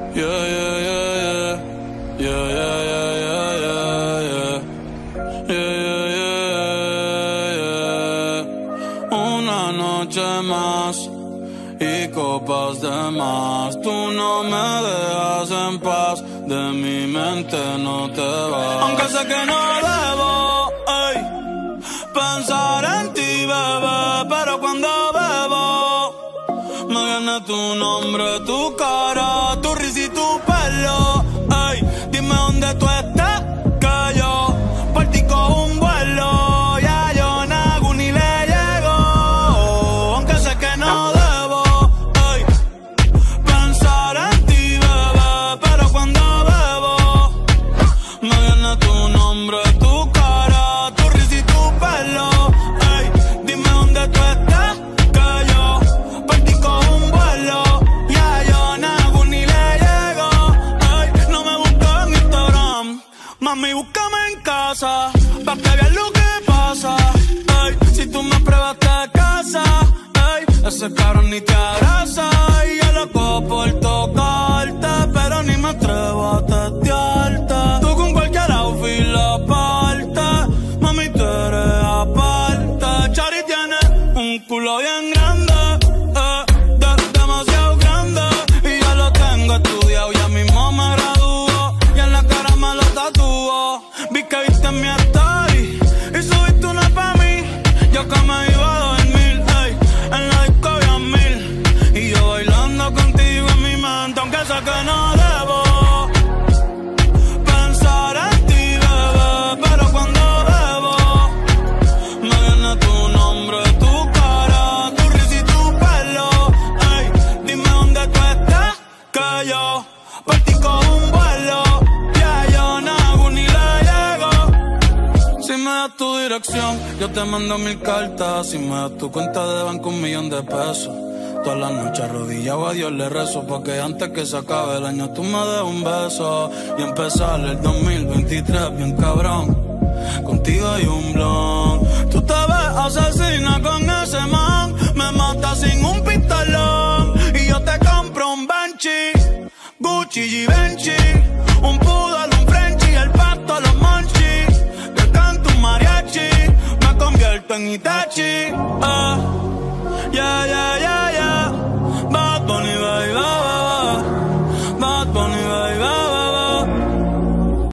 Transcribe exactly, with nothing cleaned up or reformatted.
Yeah, yeah, yeah, yeah. Yeah, yeah, yeah, yeah, yeah, yeah. Yeah, yeah, yeah, yeah. Una noche más y copas de más. Tú no me dejas en paz, de mi mente no te vas. Aunque sé que no debo, ey, pensar en ti, bebé, pero cuando bebo me viene tu nombre, tu cara, tu risa y tu pelo. Ey, dime dónde tú estás, que yo por ti cojo un vuelo. Ya yo nago ni le llego, aunque sé que no debo, ey, pensar en ti, bebé, pero cuando bebo me viene tu nombre, tu cara, tu risa y tu pelo. Ey, dime dónde tú estás, que yo por ti cojo un vuelo. Ya yo nago ni le llego. Ey, no me busques en Instagram, mami, búscame en casa, pa' que veas lo que pasa. Ey, si tú me pruebas te casa, ey, ese cabrón ni te abraza. Y yo loco por tocarte, pero ni me atrevo a testearte. Tú con cualquier outfit la parte, mami, tú eres aparte. Chari tiene un culo bien grande, eh, de, demasiado grande, y ya lo tengo estudiado, ya mismo me gradúo, y en la cara me lo tatúo. Vi que viste mi story y subiste una pa' mí, yo que me iba a dormir, ey, en la disco había mil, y yo bailando contigo en mi mente, aunque sé que no debo pensar en ti, bebé, pero cuando bebo me viene tu nombre, tu cara, tu risa y tu pelo. Ey, dime dónde tú estás, que yo por ti cojo un vuelo. Ya yo nago ni le llego. Si me das tu dirección, yo te mando mil cartas. Si me das tu cuenta de banco, un millón de pesos. Todas las noches arrodillado a Dios le rezo, porque antes que se acabe el año tú me des un beso y empezar el dos mil veintitrés bien cabrón. Contigo hay un blon. Tú te ves asesina con ese man, me mata sin un pistolón. Y yo te compro un Banshee, Gucci, Givenchy, un poodle, un Frenchie, el pasto, los monchis. Te canto un mariachi, me convierto en Itachi. Ah, yeah, yeah, yeah.